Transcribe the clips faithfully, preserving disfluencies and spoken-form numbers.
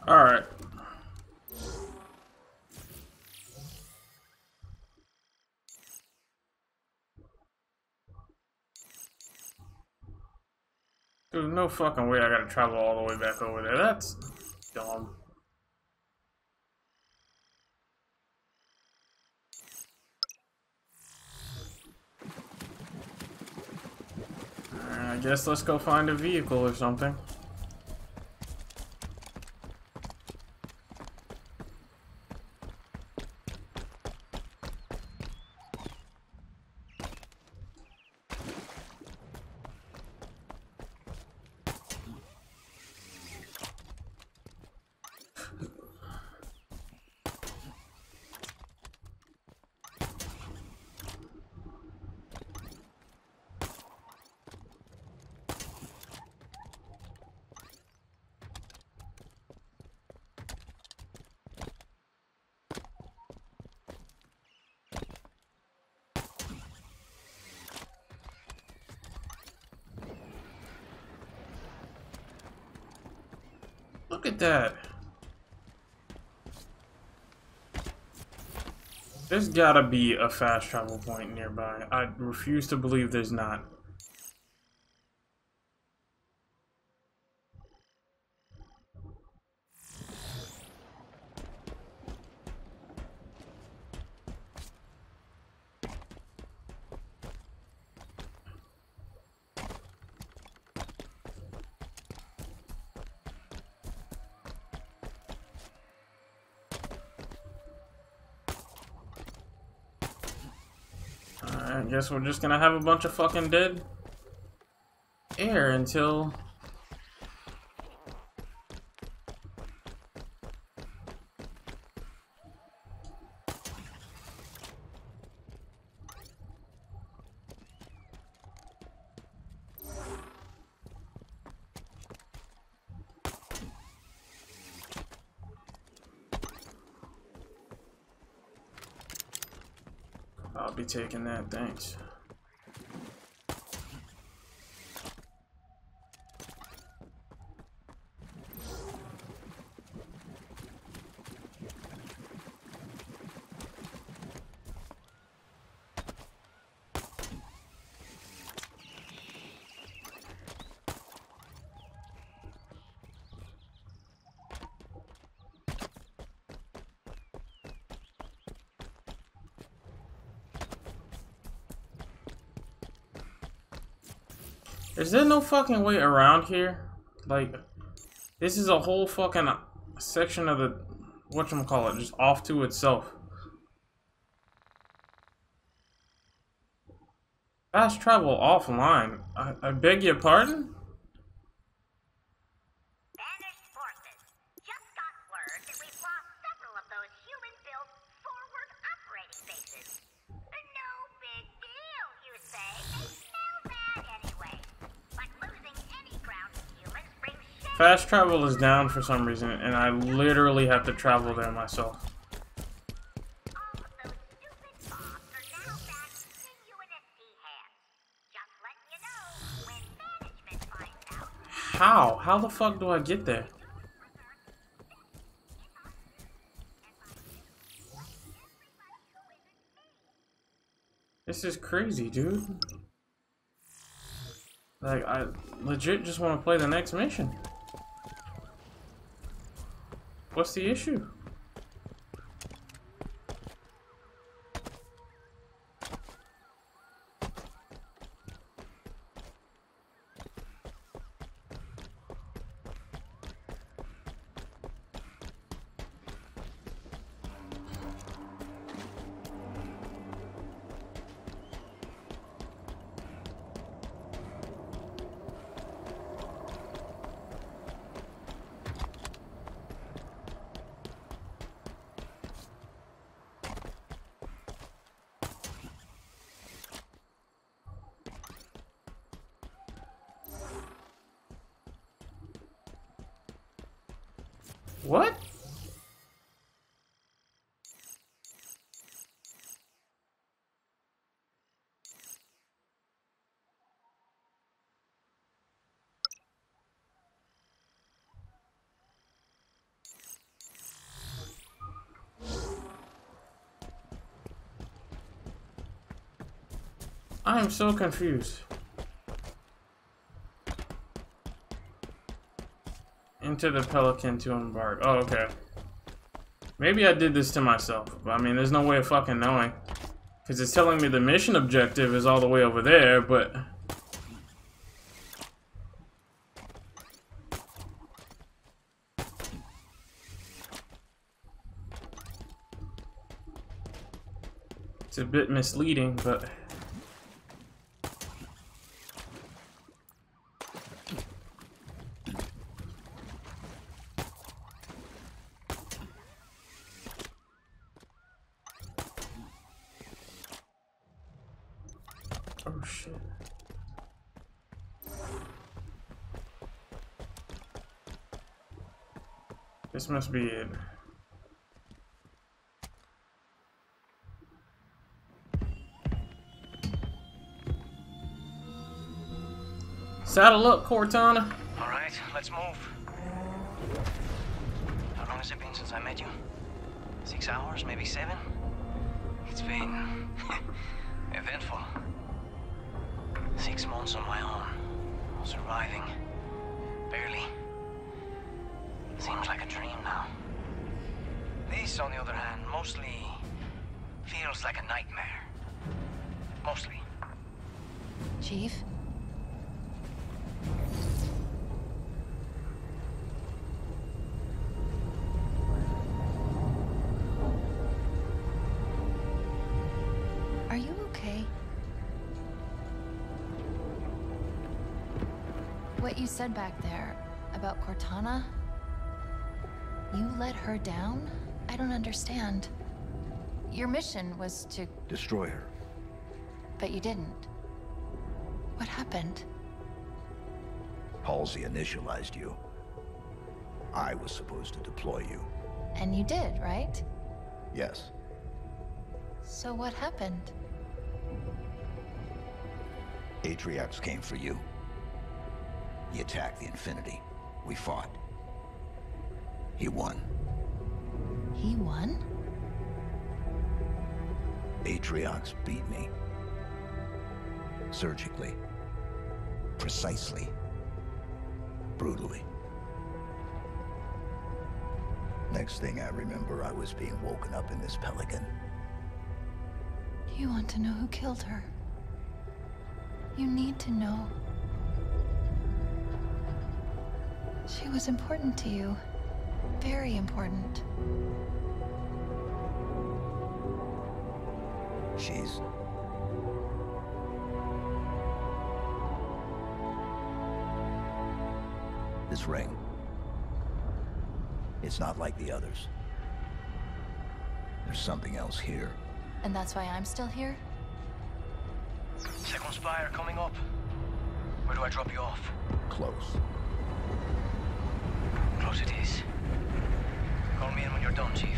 Alright. There's no fucking way I gotta travel all the way back over there. That's dumb. Alright, I guess let's go find a vehicle or something. Look at that. There's gotta be a fast travel point nearby. I refuse to believe there's not. I guess we're just gonna have a bunch of fucking dead air until... I'll be taking that, thanks. Is there no fucking way around here? Like, this is a whole fucking section of the whatchamacallit just off to itself. Fast travel offline. I, I beg your pardon? Banished forces. Just got word that we've lost several of those human-built forward operating bases. No big deal, you say? Smell bad anyway. But losing any ground to humans brings shame. Fast travel is down for some reason, and I literally have to travel there myself. All of those stupid bombs are now back in U N S C hands. Just letting you know when management finds out. How? How the fuck do I get there? This is crazy, dude. Like, I legit just want to play the next mission. What's the issue? What? I am so confused. Enter the Pelican to embark. Oh, okay. Maybe I did this to myself. But I mean, there's no way of fucking knowing. Because it's telling me the mission objective is all the way over there, but... It's a bit misleading, but... Oh shit. This must be it. Saddle up, Cortana. All right, let's move. How long has it been since I met you? Six hours, maybe seven? It's been eventful. Six months on my own, surviving. Barely. Seems like a dream now. This, on the other hand, mostly feels like a nightmare. Mostly. Chief? Are you okay? What you said back there about Cortana? You let her down? I don't understand. Your mission was to... destroy her. But you didn't. What happened? Halsey initialized you. I was supposed to deploy you. And you did, right? Yes. So what happened? Atriox came for you. He attacked the Infinity. We fought. He won. He won? Atriox beat me. Surgically. Precisely. Brutally. Next thing I remember, I was being woken up in this Pelican. You want to know who killed her? You need to know. She was important to you. Very important. She's... this ring. It's not like the others. There's something else here. And that's why I'm still here? Second spire coming up. Where do I drop you off? Close. Close it is. Call me in when you're done, Chief.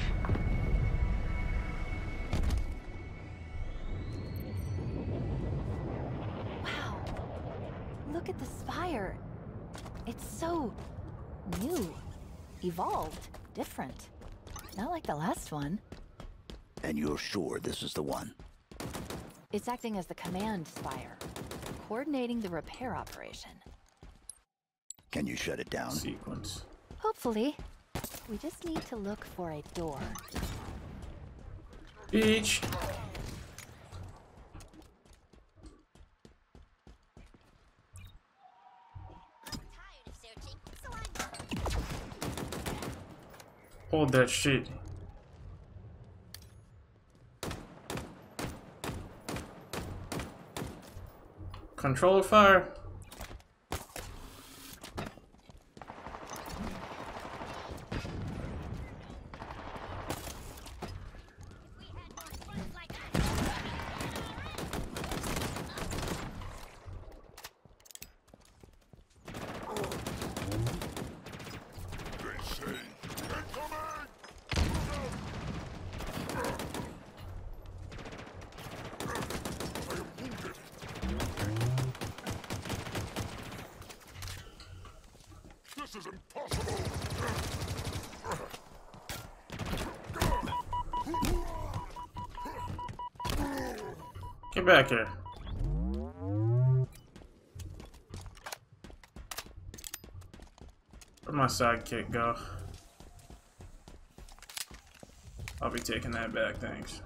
Wow. Look at the spire. It's so... new. Evolved. Different. Not like the last one. And you're sure this is the one? It's acting as the command spire, coordinating the repair operation. Can you shut it down? Sequence. Hopefully. We just need to look for a door. Bitch. Hold that shit. Controller fire. This is impossible! Get back here. my sidekick go? I'll be taking that back, thanks.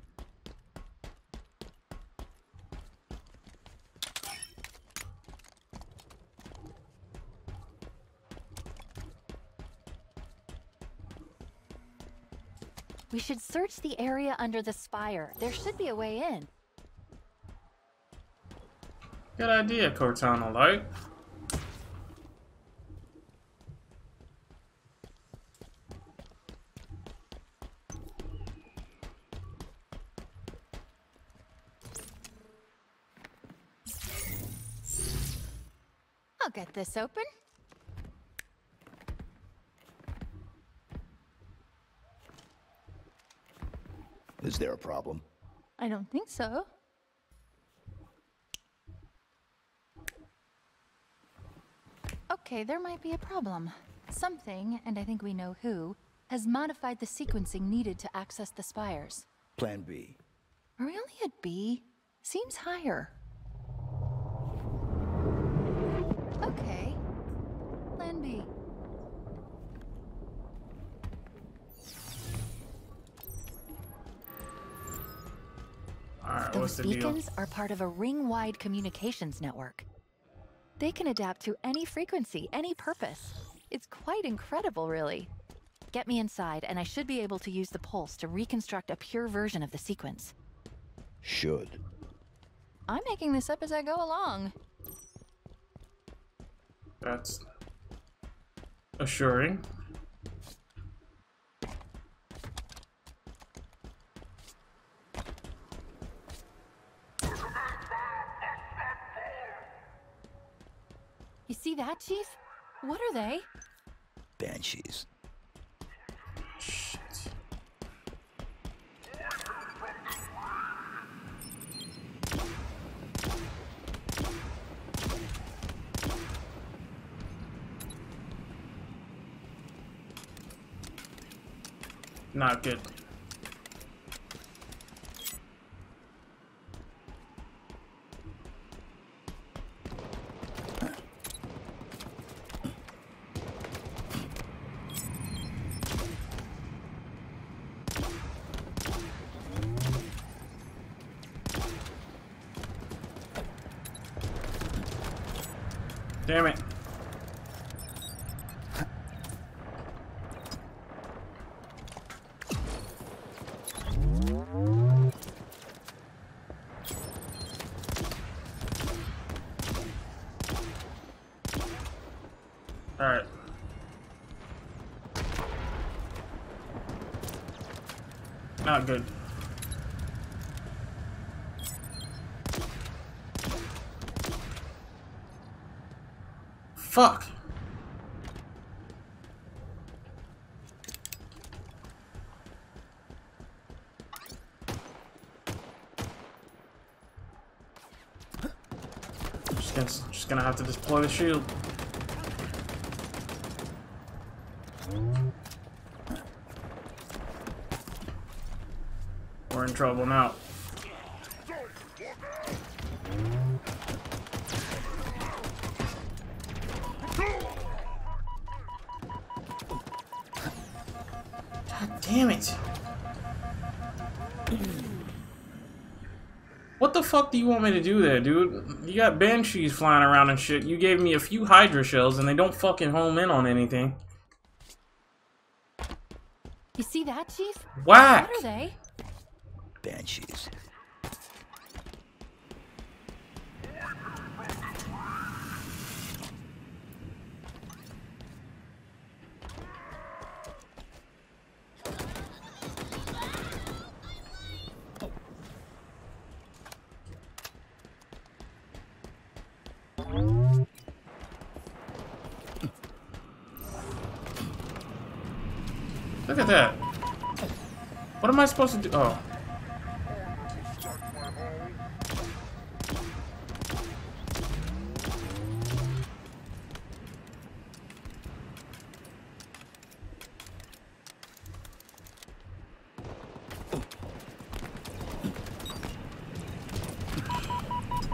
We should search the area under the spire. There should be a way in. Good idea, Cortana Light. I'll get this open. Is there a problem? I don't think so. Okay, there might be a problem. Something, and I think we know who, has modified the sequencing needed to access the spires. Plan B. Are we only at B? Seems higher. Okay. Plan B. Alright, what's Those the deal? beacons are part of a ring-wide communications network. They can adapt to any frequency, any purpose. It's quite incredible, really. Get me inside, and I should be able to use the pulse to reconstruct a pure version of the sequence. Should. I'm making this up as I go along. That's assuring. You see that, Chief? What are they? Banshees. Shit. Not good. Damn it. All right. Not good. Fuck. Just gonna, just gonna have to deploy the shield. We're in trouble now. God damn it. What the fuck do you want me to do there, dude? You got banshees flying around and shit. You gave me a few Hydra shells and they don't fucking home in on anything. You see that, Chief? Whack! What are they? Banshees. Look at that. What am I supposed to do? Oh.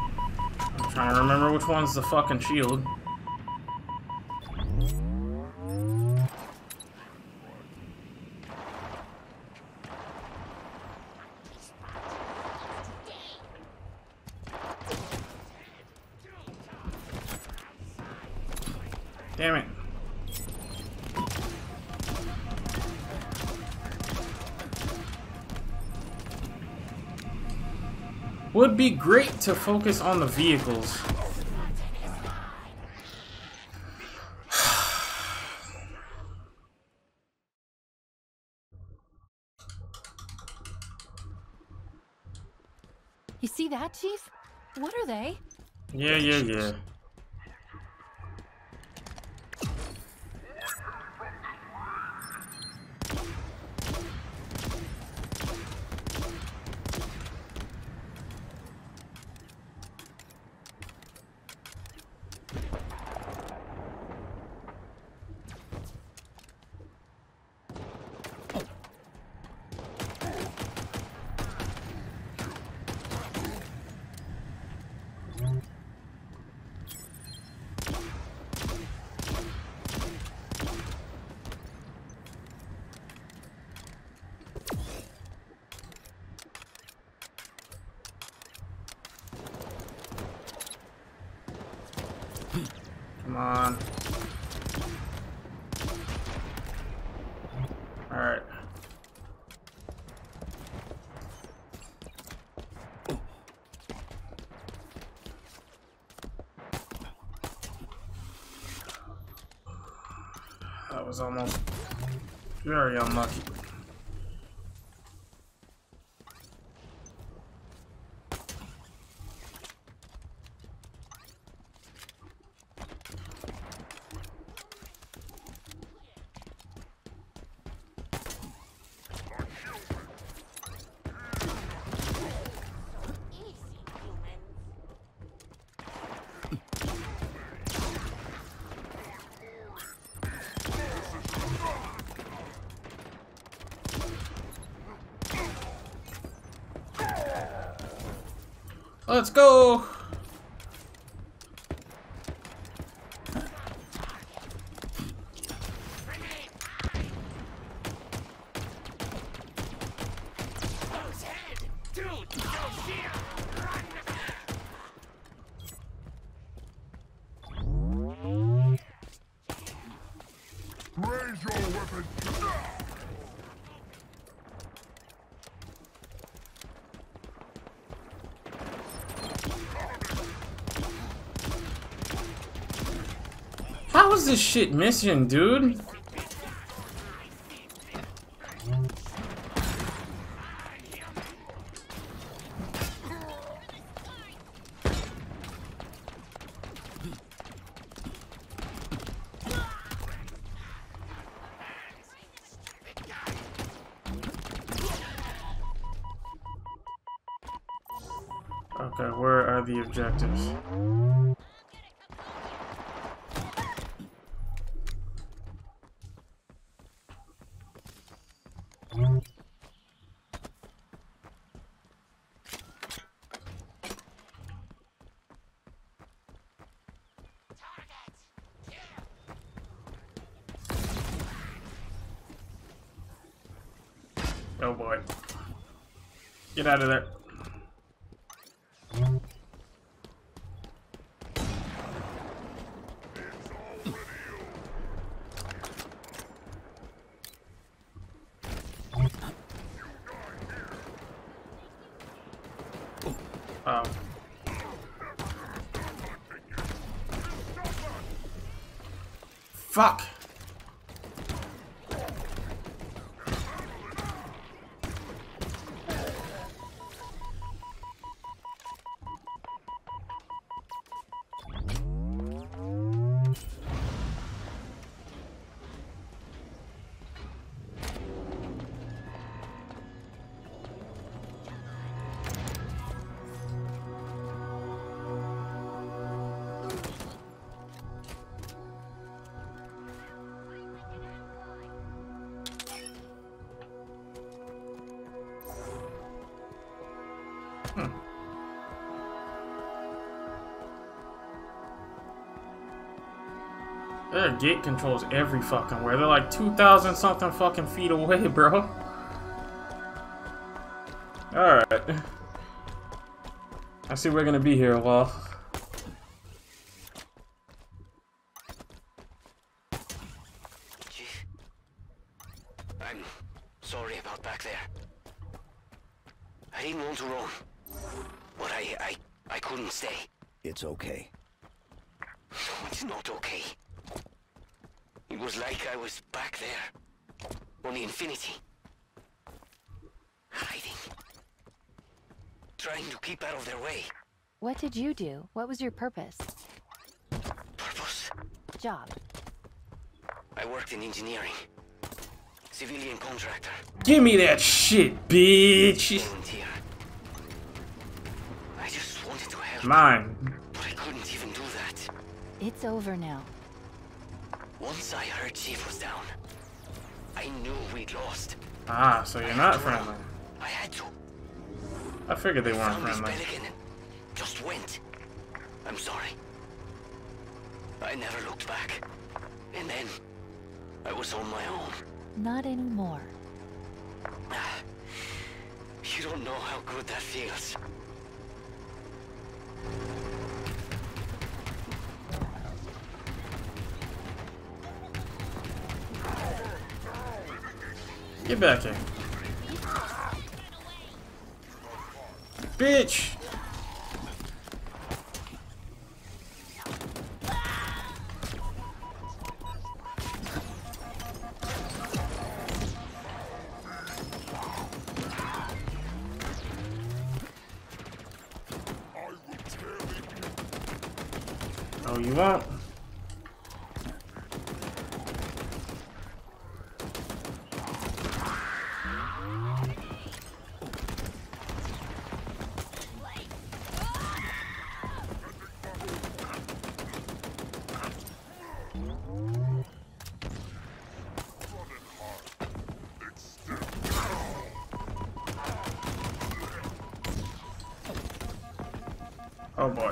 I'm trying to remember which one's the fucking shield. Damn it. Would be great to focus on the vehicles. You see that, Chief? What are they? Yeah, yeah, yeah. Come on. Alright. That was almost very unlucky. Let's go! Raise your weapon. How is this shit missing, dude? Okay, where are the objectives? Oh boy. Get out of there. Oh. Fuck. Hmm. There are gate controls every fucking where. They're like two thousand something fucking feet away, bro. Alright. I see we're gonna be here a while. I'm sorry about back there. I didn't want to run, but I, I, I couldn't stay. It's okay. No, it's not okay. It was like I was back there, on the Infinity. Hiding. Trying to keep out of their way. What did you do? What was your purpose? Purpose? Job. I worked in engineering. Civilian contractor. Give me that shit, bitch. Volunteer. I just wanted to help. Mine. But I couldn't even do that. It's over now. Once I heard Chief was down, I knew we'd lost. Ah, so you're not friendly. I had to. I figured they I weren't found this friendly. pelican and just went. I'm sorry. I never looked back. And then I was on my own. Not anymore. You don't know how good that feels. Get back here. Bitch! Oh, you won't? Oh boy.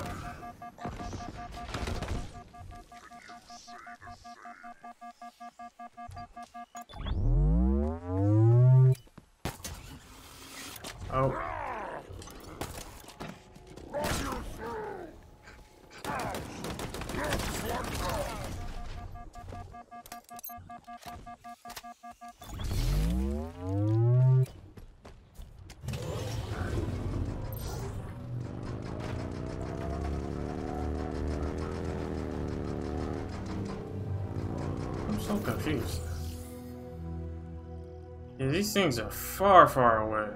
Oh. I'm so confused. Yeah, these things are far, far away.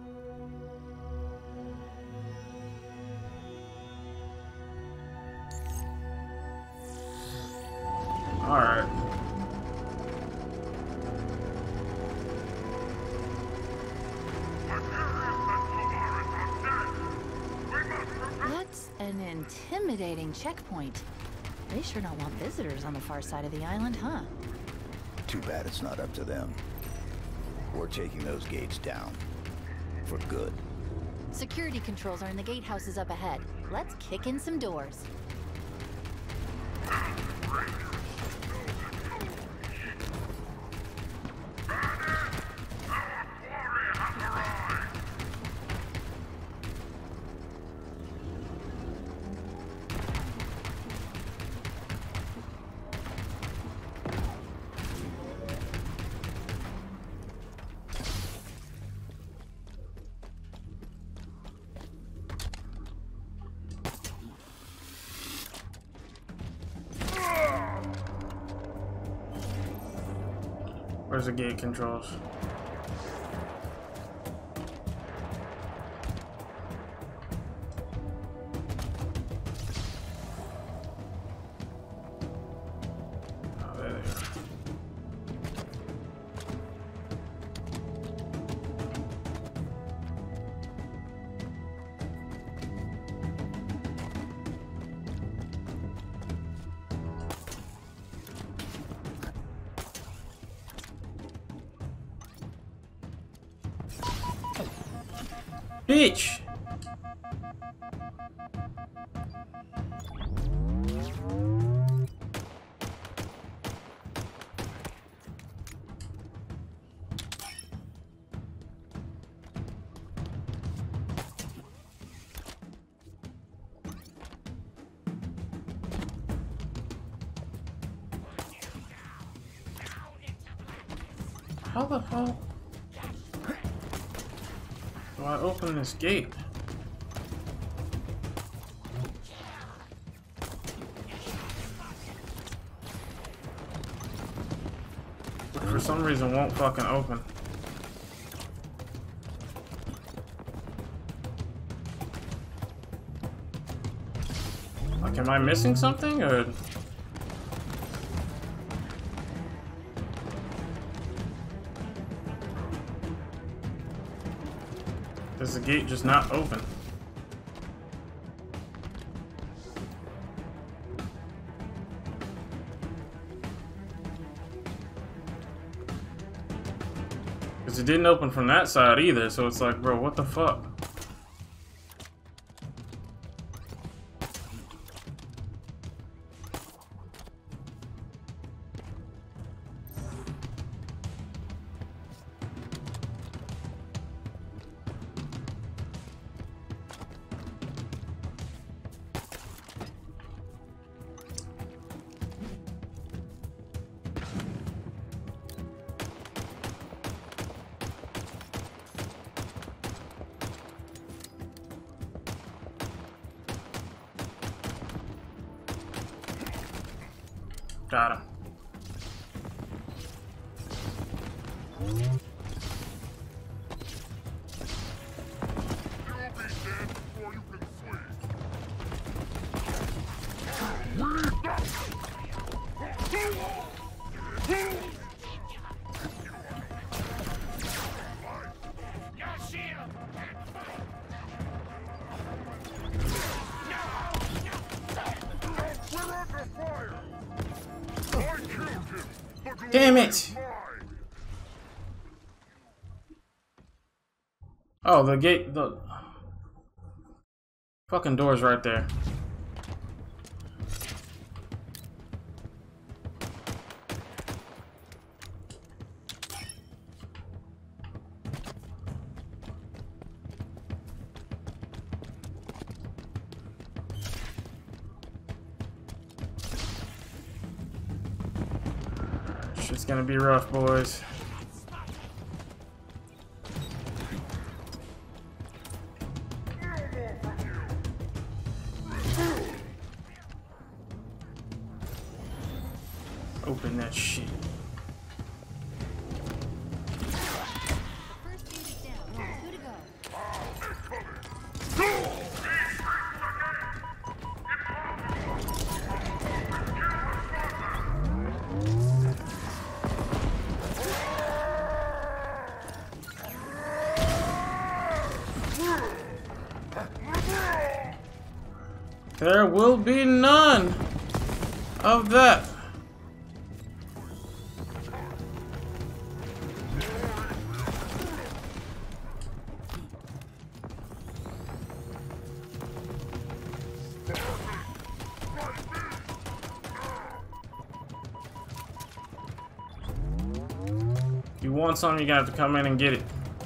Alright. That's an intimidating checkpoint. They sure don't want visitors on the far side of the island, huh? Too bad it's not up to them. We're taking those gates down. For good. Security controls are in the gatehouses up ahead. Let's kick in some doors. Where's the gate controls? Oh, there they are. Bitch! How the hell do I open this gate? Which for some reason won't fucking open. Like, am I missing something, or? Does the gate just not open? Because it didn't open from that side either, so it's like, bro, what the fuck? Got him. Damn it! Oh, the gate, the fucking door's right there. It's gonna be rough, boys. Open that shit. There will be none of that. If you want something, you're gonna have to come in and get it.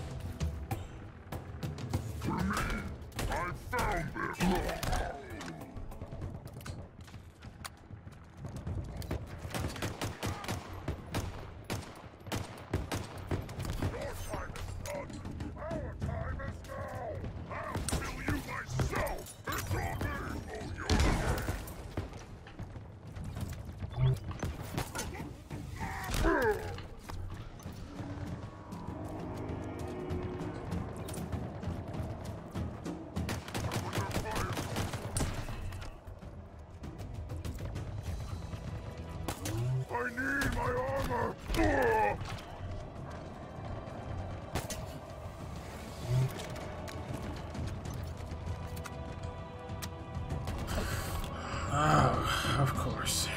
Oh, of course.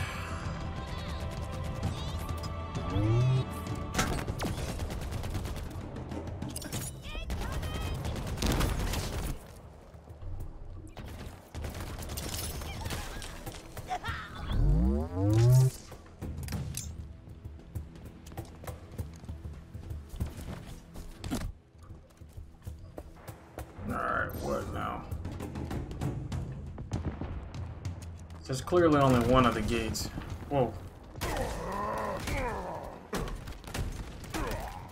Alright, what now? There's clearly only one of the gates. Whoa.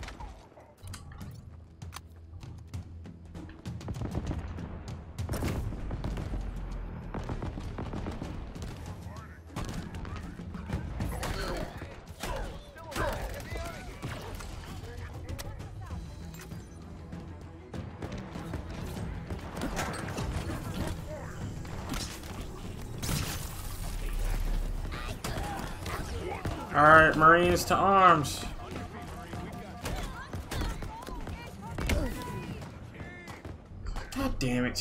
Alright, Marines to arms. God damn it.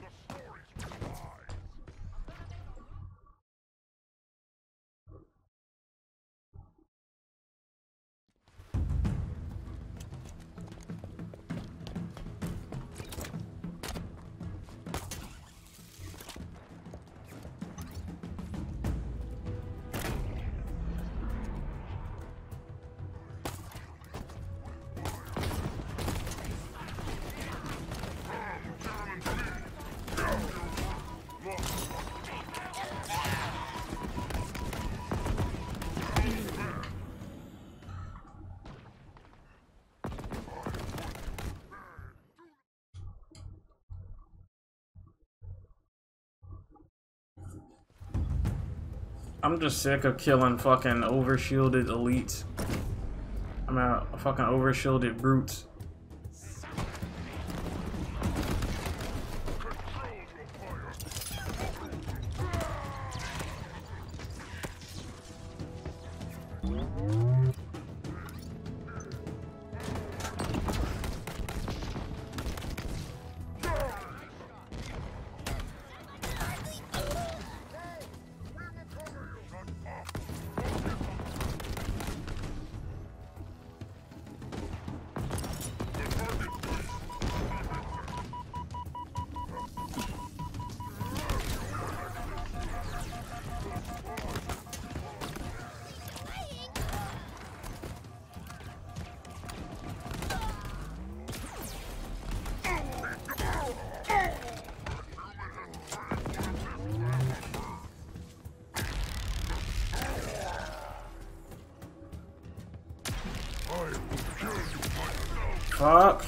I'm just sick of killing fucking overshielded elites. I'm out fucking overshielded brutes. Fuck.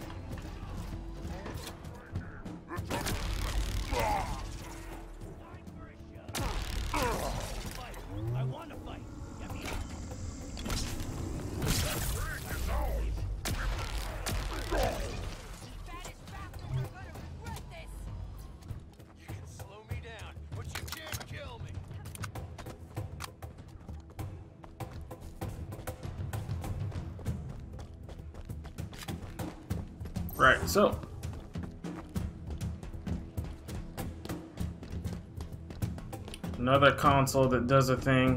Right, so another console that does a thing.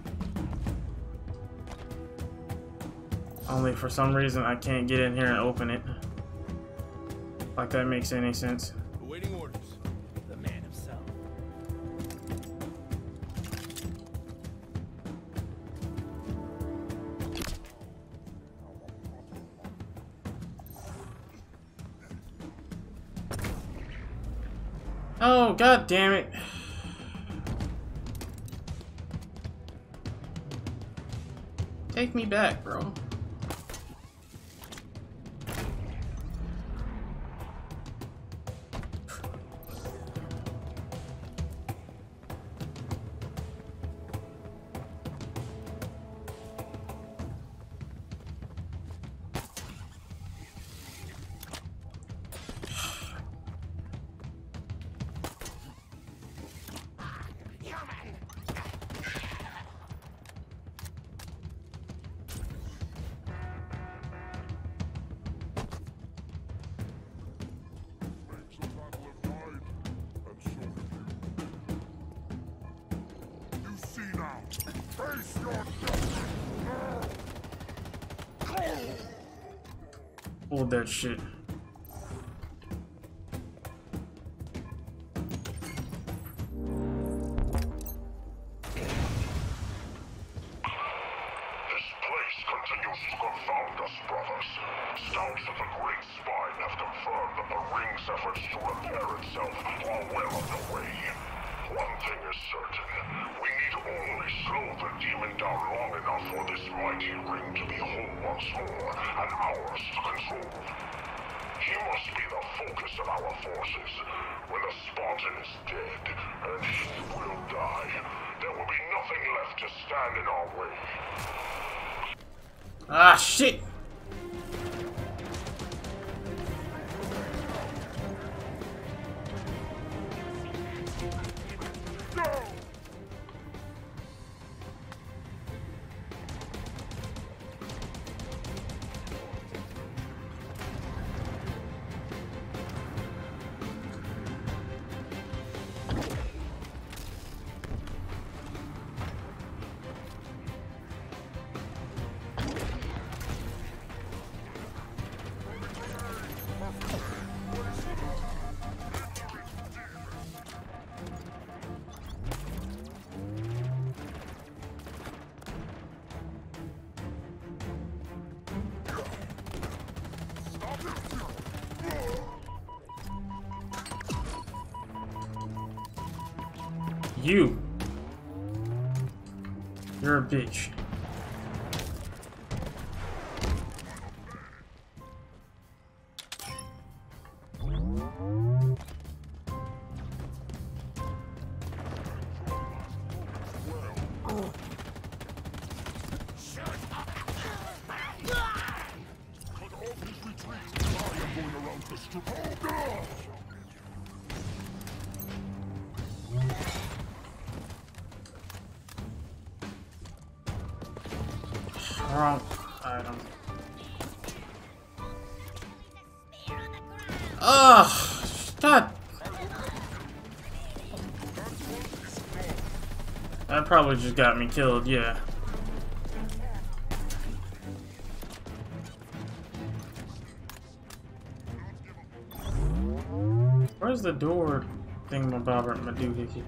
Only for some reason I can't get in here and open it. Like that makes any sense. Awaiting orders. The man himself. Oh, god damn it. Take me back, bro. Hold that shit. Ah, shit! you. You're a bitch. Wrong item. Ugh! That. That probably just got me killed, yeah. Where's the door thingamabobber madoohickey?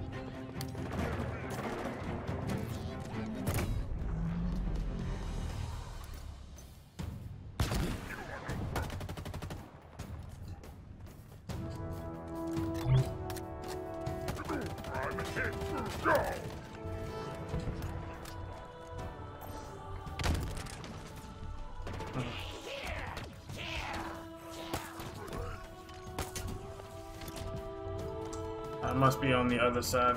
I must be on the other side.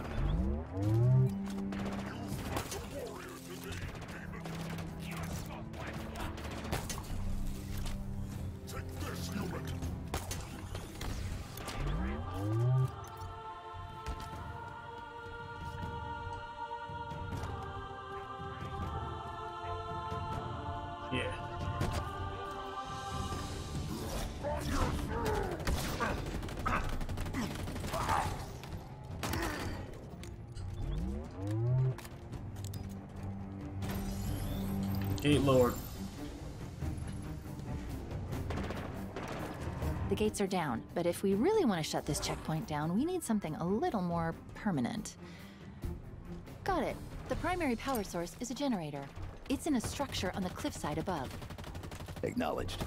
Yeah. Gate Lord. The gates are down, but if we really want to shut this checkpoint down, we need something a little more permanent. Got it. The primary power source is a generator. It's in a structure on the cliffside above. Acknowledged.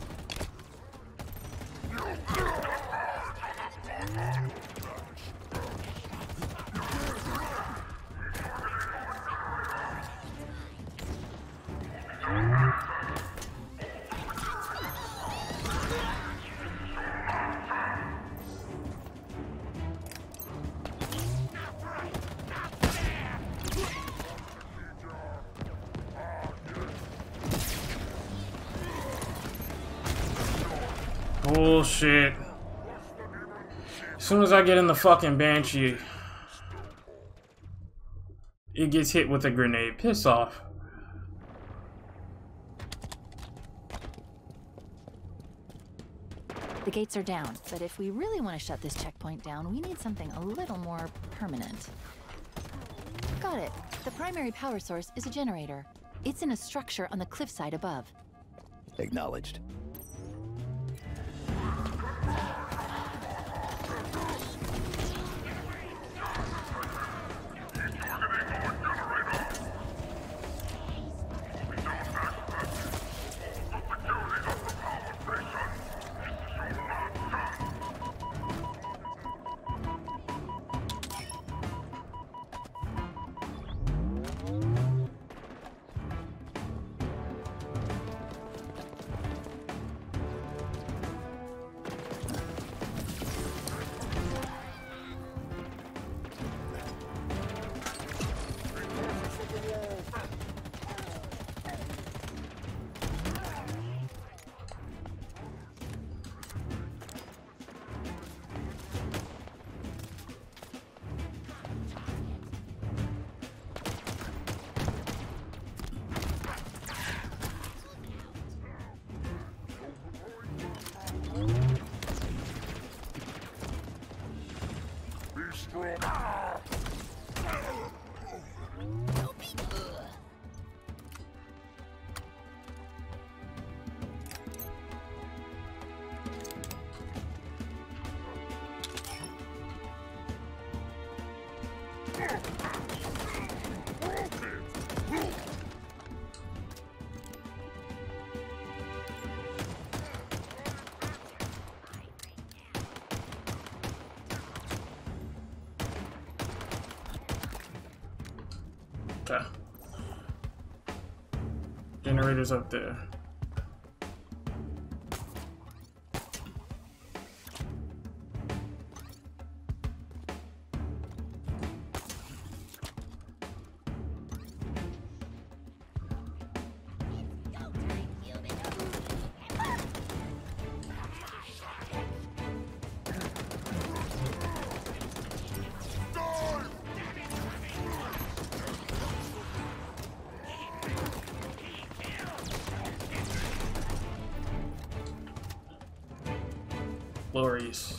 Bullshit. As soon as I get in the fucking Banshee, it gets hit with a grenade. Piss off. The gates are down, but if we really want to shut this checkpoint down, we need something a little more permanent. Got it. The primary power source is a generator. It's in a structure on the cliffside above. Acknowledged. Generators up there. Glorious.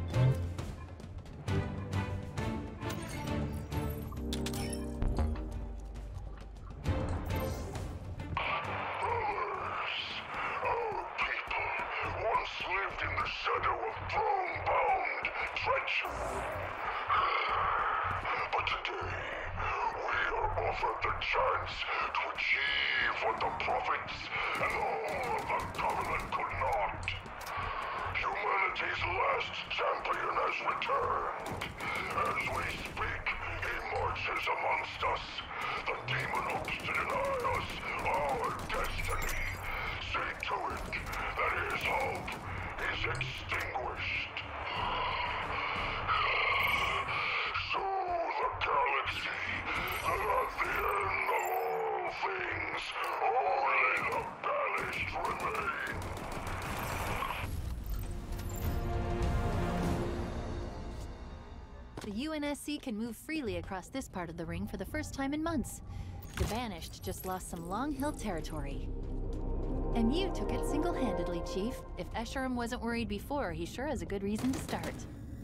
The U N S C can move freely across this part of the ring for the first time in months. The Banished just lost some long-held territory. And you took it single-handedly, Chief. If Escharum wasn't worried before, he sure has a good reason to start.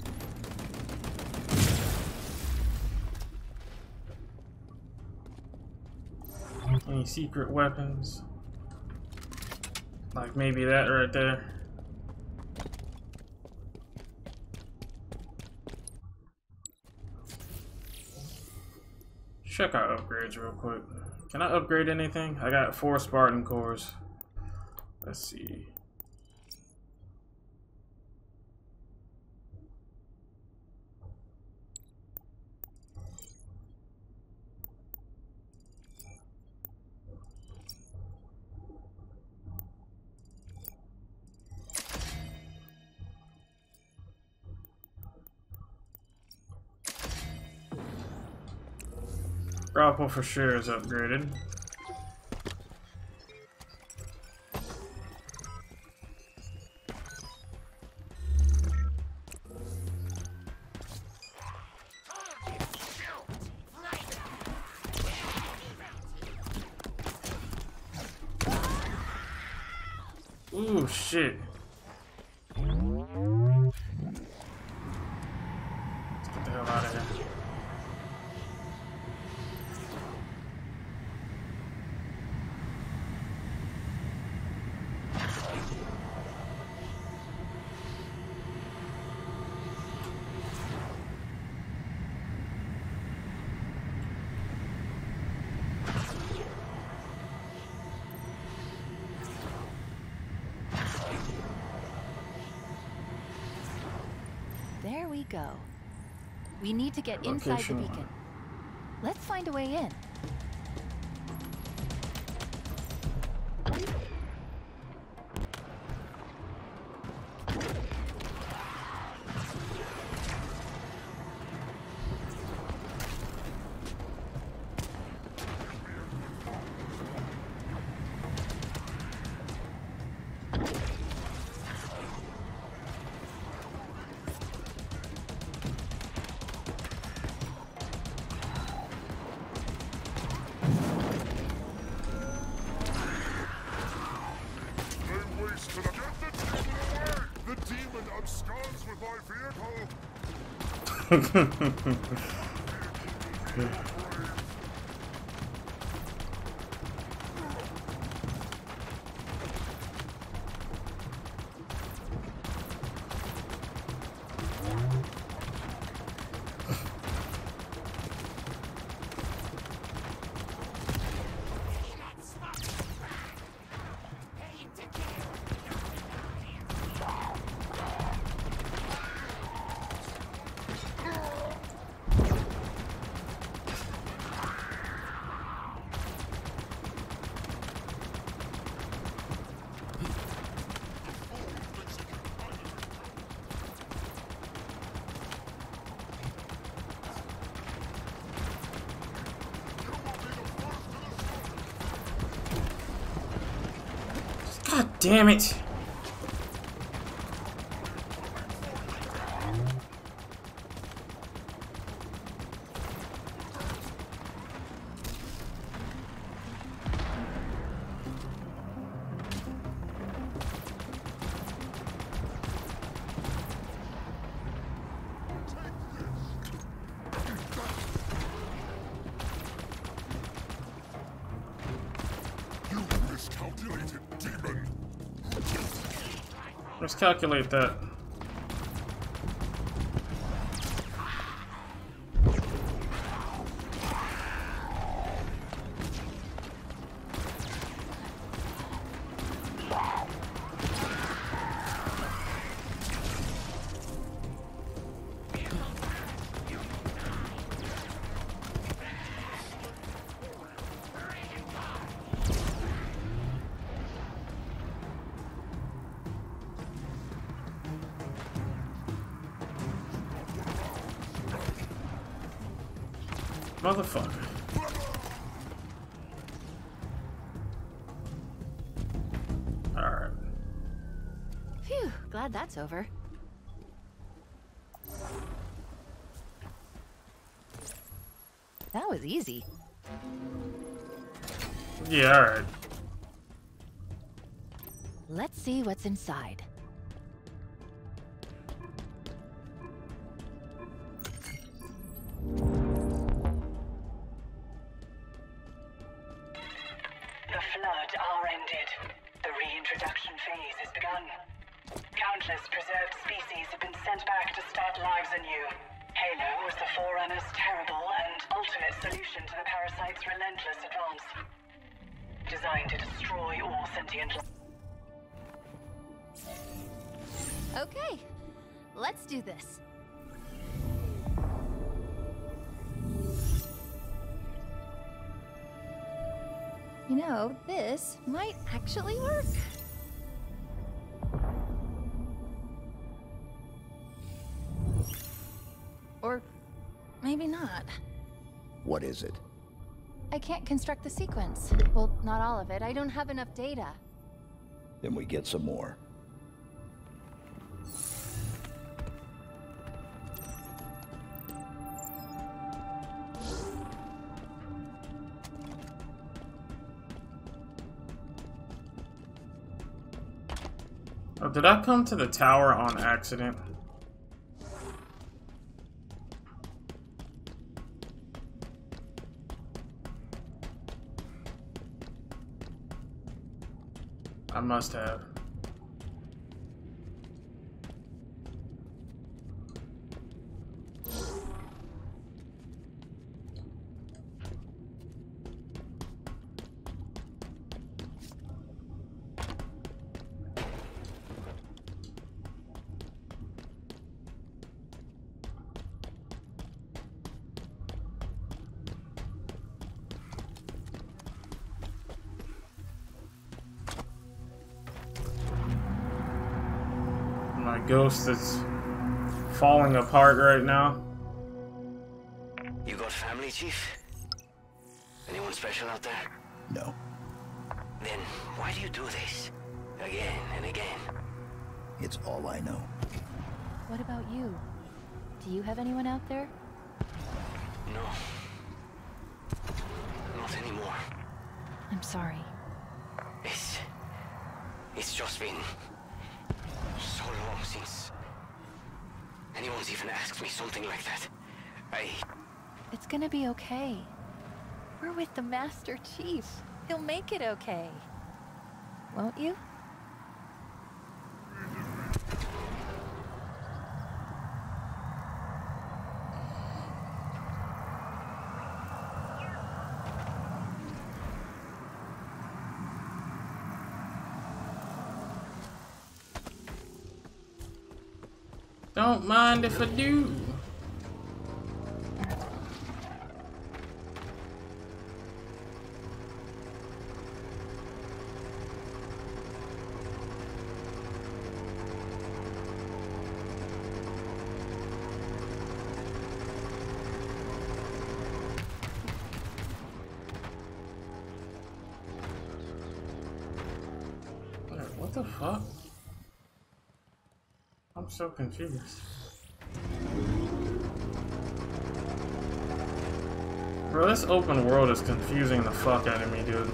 Any secret weapons? Like maybe that right there. Check our upgrades real quick. Can I upgrade anything? I got four Spartan cores. Let's see. Grapple for sure is upgraded. Ooh, shit. Let's get the hell out of here. There we go. We need to get inside the Location. beacon. Let's find a way in. God damn it. Let's calculate that. Motherfucker. Alright. Phew, glad that's over. That was easy. Yeah, alright. Let's see what's inside. Countless preserved species have been sent back to start lives anew. Halo was the Forerunner's terrible and ultimate solution to the parasite's relentless advance. Designed to destroy all sentient life. Okay, let's do this. You know, this might actually work. Or maybe not. What is it? I can't construct the sequence. Well, not all of it. I don't have enough data. Then we get some more. Oh, did I come to the tower on accident? I must have. My ghost is falling apart right now. You got family, Chief? Anyone special out there? No. Then why do you do this? Again and again? It's all I know. What about you? Do you have anyone out there? No. Not anymore. I'm sorry. It's... It's just been... so long since... anyone's even asked me something like that. I... It's gonna be okay. We're with the Master Chief. He'll make it okay. Won't you? Don't mind if I do. What the fuck? I'm so confused. Bro, this open world is confusing the fuck out of me, dude.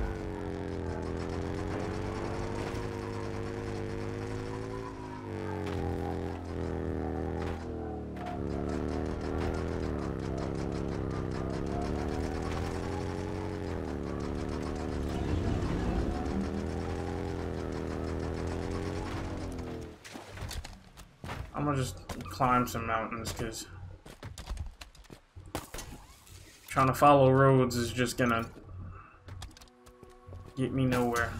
I'm gonna just climb some mountains, because trying to follow roads is just gonna get me nowhere.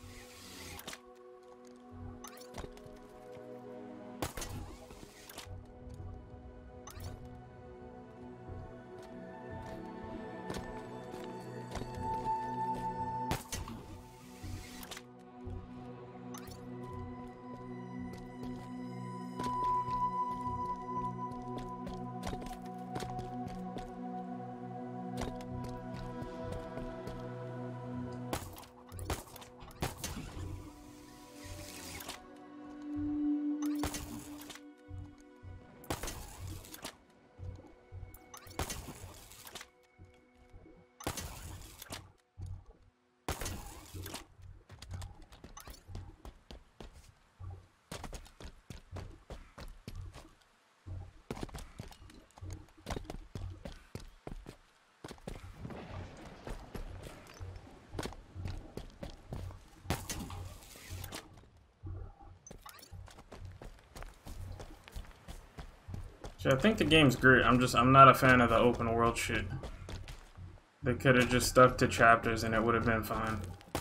So I think the game's great. I'm just, I'm not a fan of the open world shit. They could have just stuck to chapters and it would have been fine.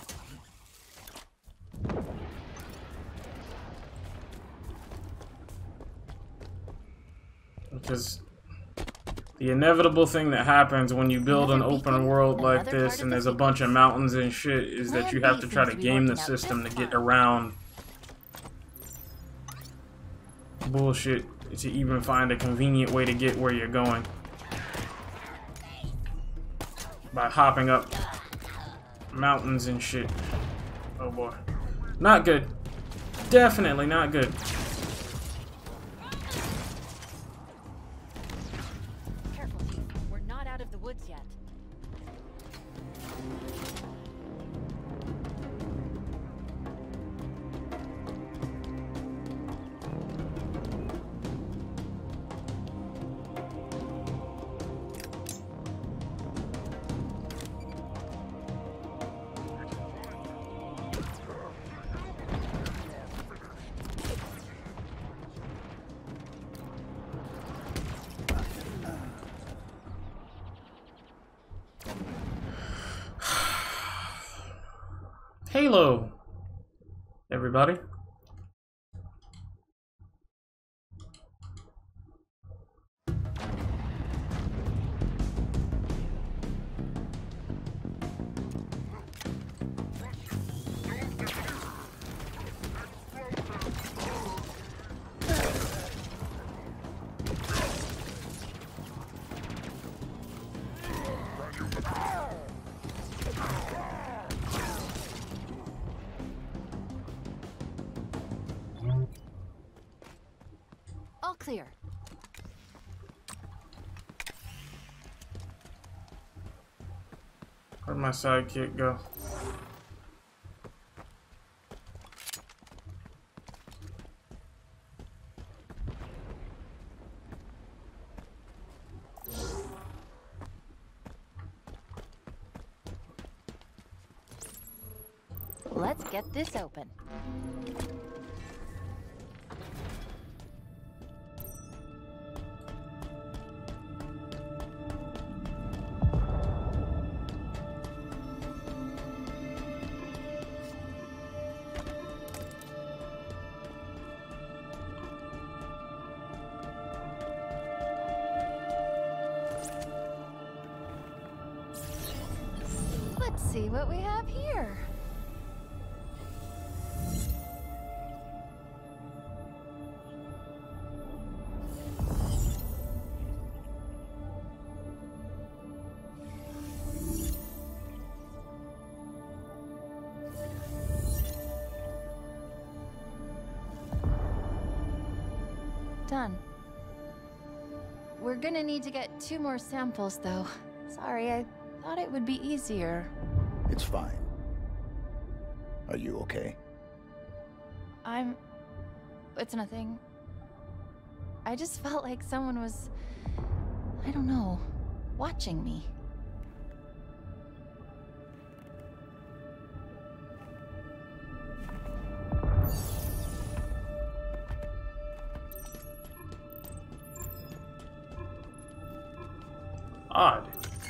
Because the inevitable thing that happens when you build an open world like this and there's a bunch of mountains and shit is that you have to try to game the system to get around bullshit to even find a convenient way to get where you're going by hopping up mountains and shit. Oh boy. Not good. Definitely not good. Careful, we're not out of the woods yet. Halo, everybody. All clear. Where'd my sidekick go? Let's get this open. Let's see what we have here. Done. We're gonna need to get two more samples, though. Sorry, I thought it would be easier. It's fine. Are you okay? I'm... It's nothing. I just felt like someone was... I don't know, watching me. Odd.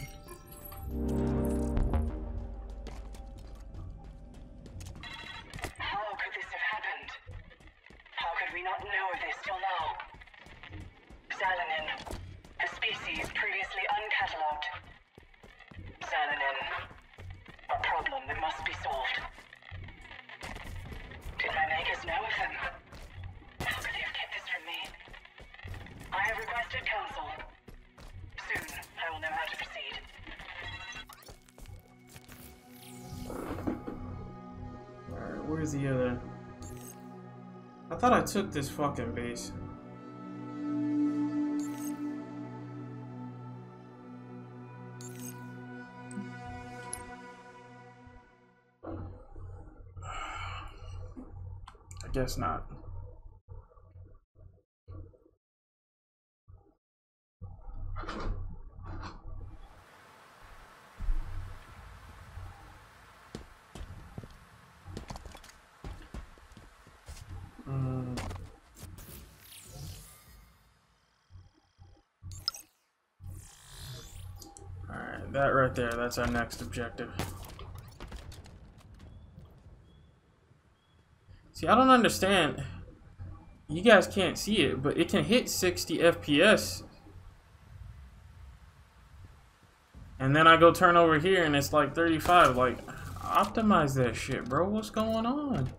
How could this have happened? How could we not know of this till now? Xalanin, a species previously uncatalogued. Xalanin, a problem that must be solved. Did my makers know of them? How could they have kept this from me? I have requested counsel. Soon, I will know how to proceed. Alright, where's the other? I thought I took this fucking base. I guess not. Mm. Alright, that right there, that's our next objective. See, I don't understand. You guys can't see it, but it can hit sixty F P S. And then I go turn over here and it's like thirty-five. Like, optimize that shit, bro. What's going on?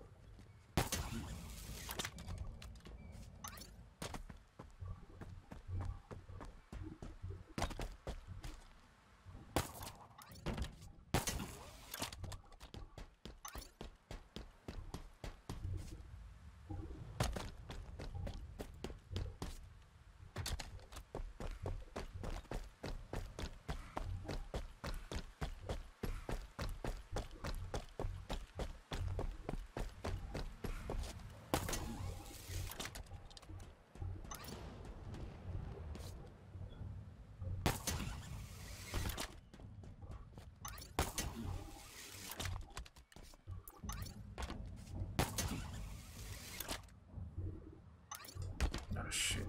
Shit.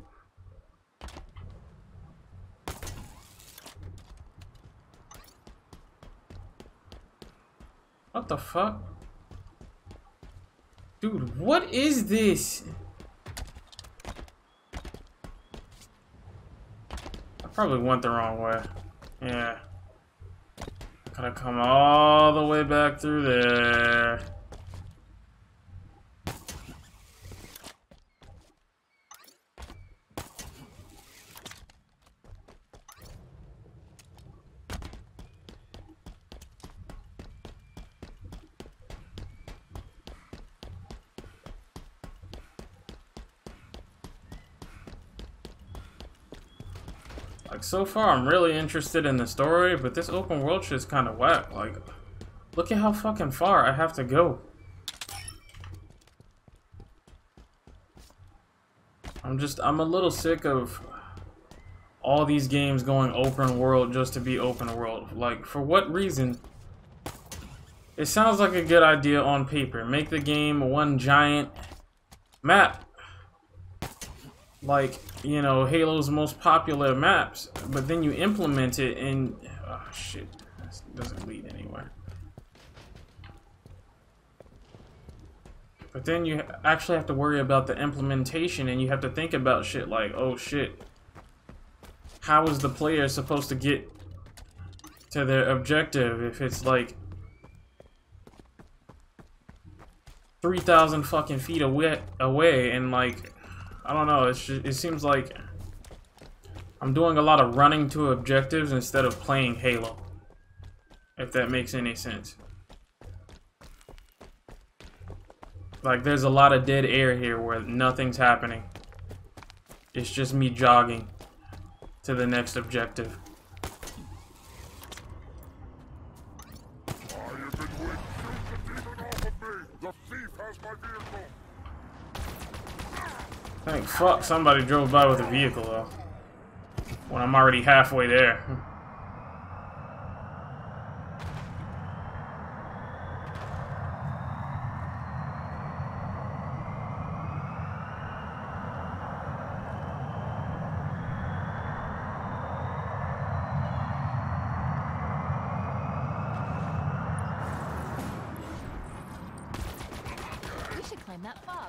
What the fuck? Dude, what is this? I probably went the wrong way. Yeah. Gotta come all the way back through there. Like, so far, I'm really interested in the story, but this open world shit's kind of whack. Like, look at how fucking far I have to go. I'm just, I'm a little sick of all these games going open world just to be open world. Like, for what reason? It sounds like a good idea on paper. Make the game one giant map. Like, you know, Halo's most popular maps, but then you implement it and oh shit, this doesn't lead anywhere. But then you actually have to worry about the implementation, and you have to think about shit like, oh shit, how is the player supposed to get to their objective if it's like three thousand fucking feet away, away and like, I don't know, it's just, it seems like I'm doing a lot of running to objectives instead of playing Halo, if that makes any sense. Like, there's a lot of dead air here where nothing's happening. It's just me jogging to the next objective. Thank fuck somebody drove by with a vehicle though. When I'm already halfway there. We should climb that fob.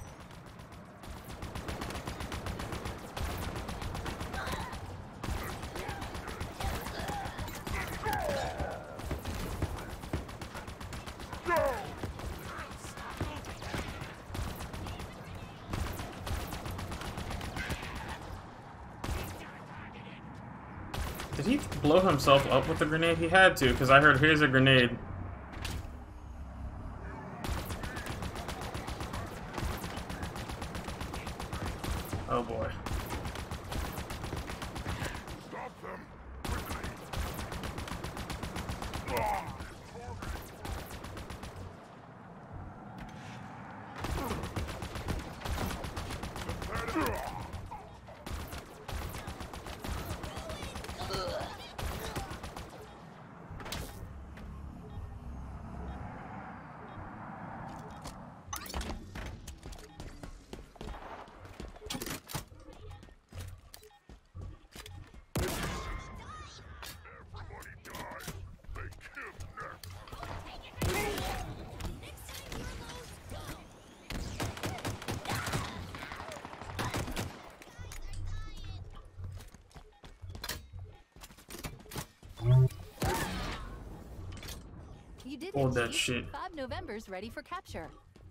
Did he blow himself up with the grenade? He had to, because I heard, here's a grenade. Oh boy. Stop them quickly. Ah. You did Hold it, that Chief. shit. Five November's ready for capture.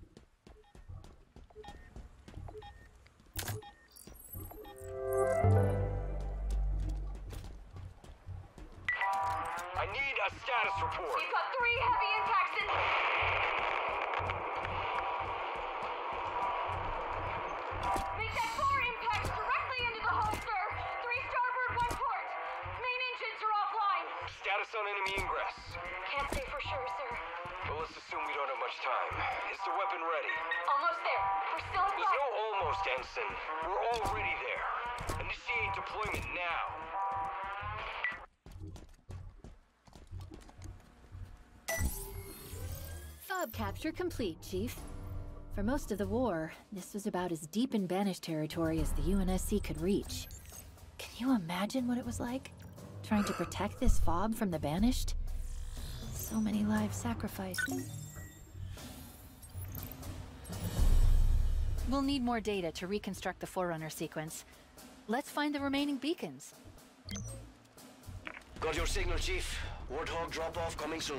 I need a status report. We've got three heavy impacts in. We've got four impacts directly into the holster. Three starboard, one port. Main engines are offline. Status on enemy ingress. Can't say for sure, sir. Well, let's assume we don't have much time. Is the weapon ready? Almost there. We're still in There's flight. no almost, Ensign. We're already there. Initiate deployment now. Fob capture complete, Chief. For most of the war, this was about as deep in Banished territory as the U N S C could reach. Can you imagine what it was like? Trying to protect this fob from the Banished? So many lives sacrificed. We'll need more data to reconstruct the Forerunner sequence. Let's find the remaining beacons. Got your signal, Chief. Warthog drop-off coming soon.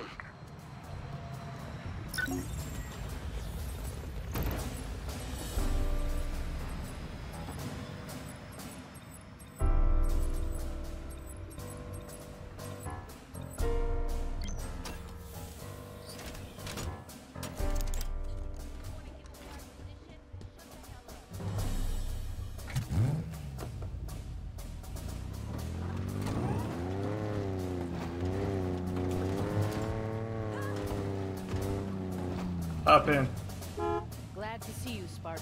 Hop in. Glad to see you, Spartan.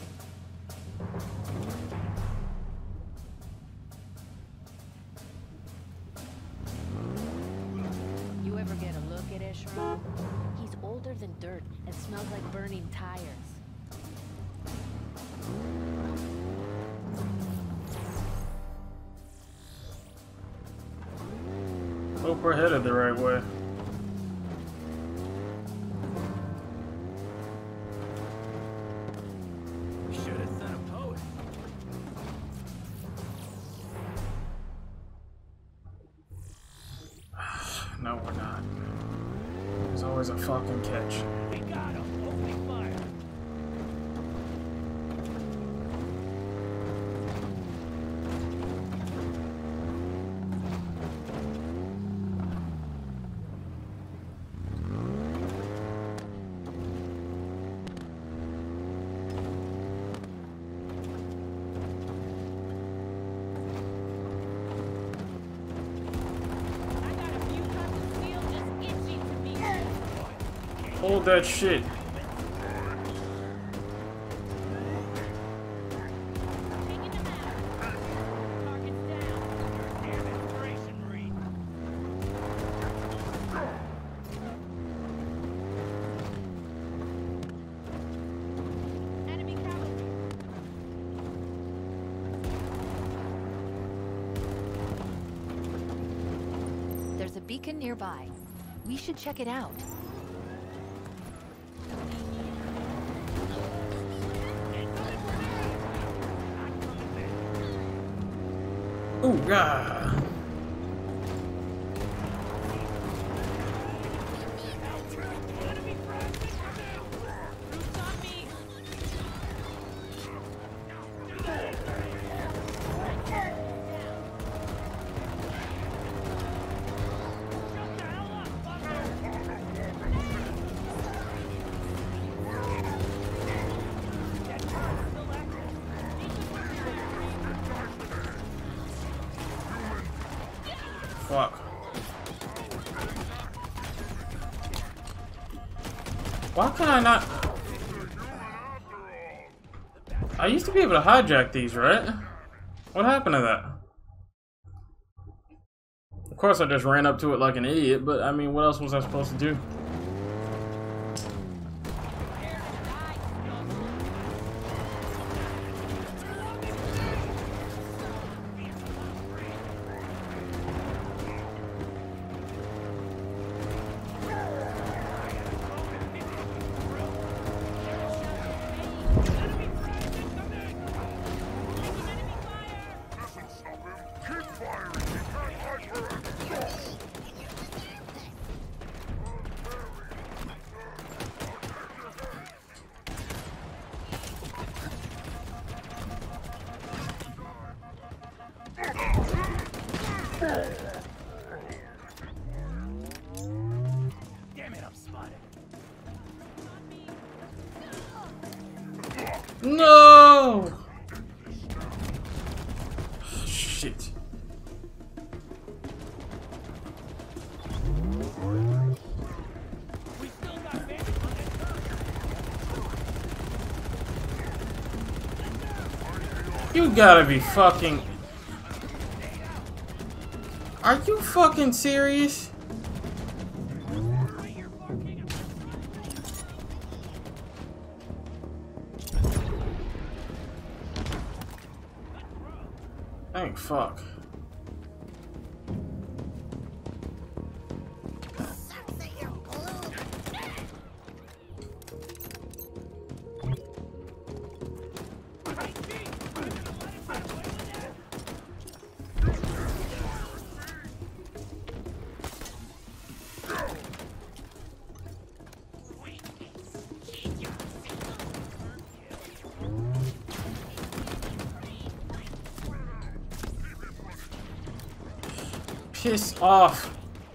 You ever get a look at Eshron? He's older than dirt and smells like burning tires. Hope we're headed the right way. Should have sent a poet. No, we're not. There's always a fucking catch. We got him. Opening fire. Hold that shit. There's a beacon nearby. We should check it out. Oh god. Fuck. Why can I not? I used to be able to hijack these, right? What happened to that? Of course I just ran up to it like an idiot, but I mean, what else was I supposed to do? Damn it, I'm spotted. No! Shit. We still got bandits on that turret. You gotta be fucking... Are you fucking serious? Thank fuck. Piss off.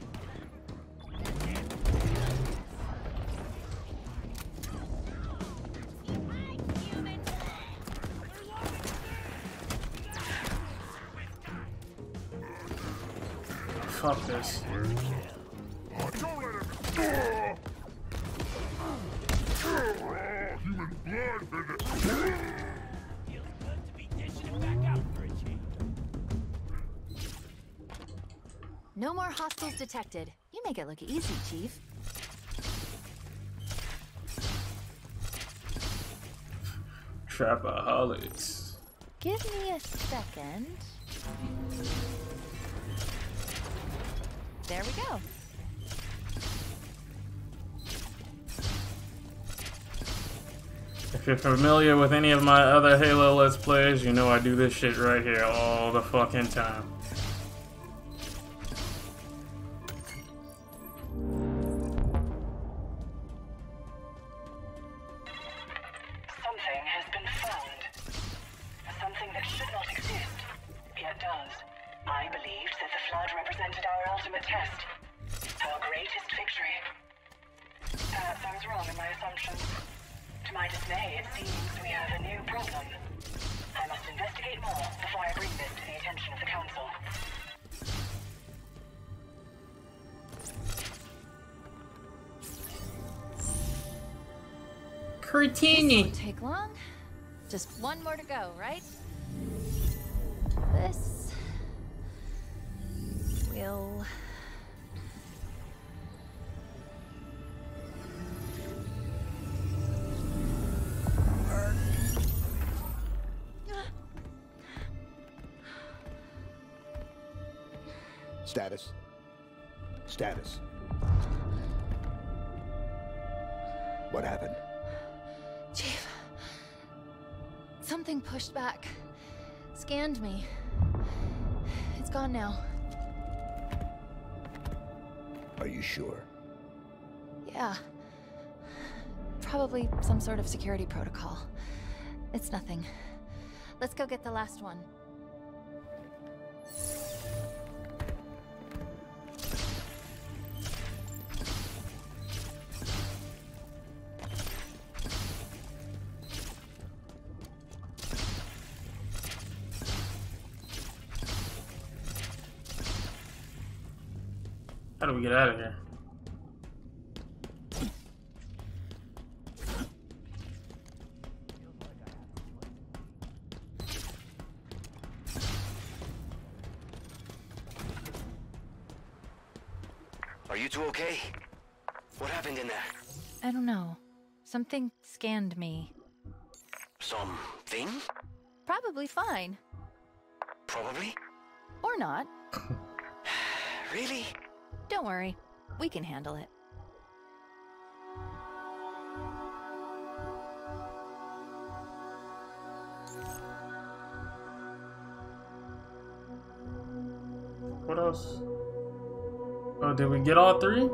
Fuck this. No more hostiles detected. You make it look easy, Chief. Trapaholics. Give me a second. There we go. If you're familiar with any of my other Halo Let's Plays, you know I do this shit right here all the fucking time. Something has been found. Something that should not exist, yet does. I believed that the Flood represented our ultimate test. Our greatest victory. Perhaps I was wrong in my assumptions. To my dismay, it seems we have a new problem. I must investigate more before I bring this to the attention of the Council. Curtini. Won't take long. Just one more to go, right? This will work. Status. Status. What happened? Chief, something pushed back, scanned me. It's gone now. Are you sure? Yeah. Probably some sort of security protocol. It's nothing. Let's go get the last one. How do we get out of here? Are you two okay? What happened in there? I don't know. Something scanned me. Something? Probably fine. Probably? Or not. Really? Don't worry. We can handle it. What else? Oh, did we get all three?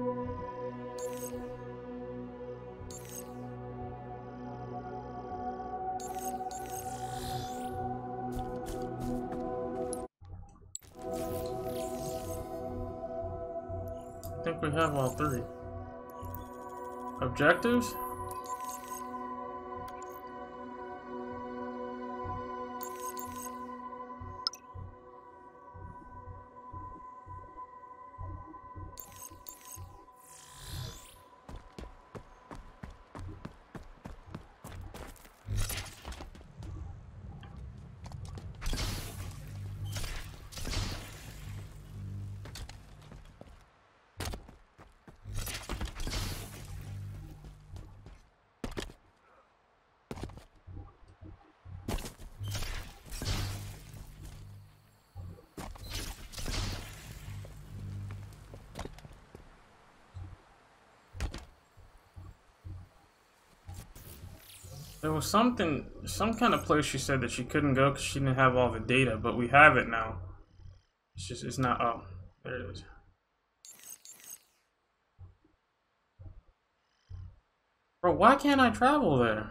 I think we have all three. Objectives? There was something, some kind of place she said that she couldn't go because she didn't have all the data, but we have it now. It's just, it's not, oh, there it is. Bro, why can't I travel there?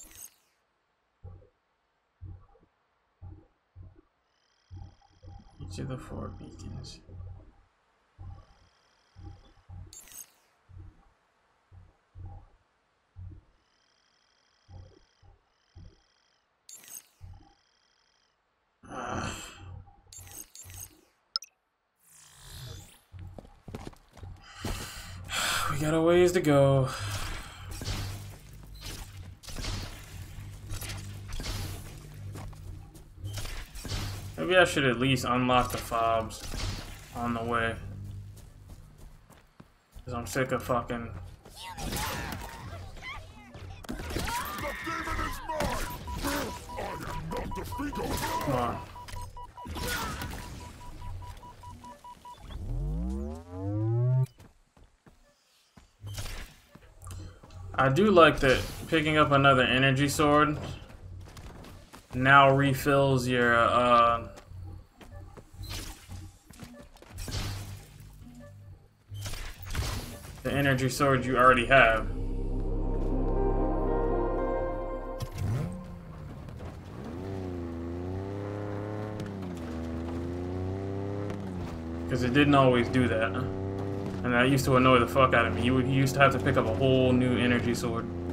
Each of the four beacons. We got a ways to go. Maybe I should at least unlock the fobs on the way. Cause I'm sick of fucking. The demon is mine! I am not defeated! Come on. I do like that picking up another energy sword now refills your uh the energy sword you already have. Because it didn't always do that. And that used to annoy the fuck out of me. You, would, you used to have to pick up a whole new energy sword.